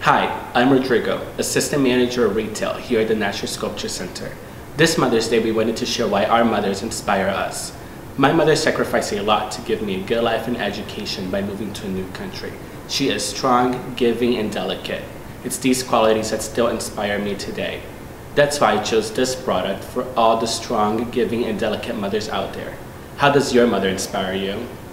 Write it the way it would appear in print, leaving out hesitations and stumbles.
Hi, I'm Rodrigo, Assistant Manager of Retail here at the Nasher Sculpture Center. This Mother's Day, we wanted to share why our mothers inspire us. My mother sacrificed a lot to give me a good life and education by moving to a new country. She is strong, giving, and delicate. It's these qualities that still inspire me today. That's why I chose this product for all the strong, giving, and delicate mothers out there. How does your mother inspire you?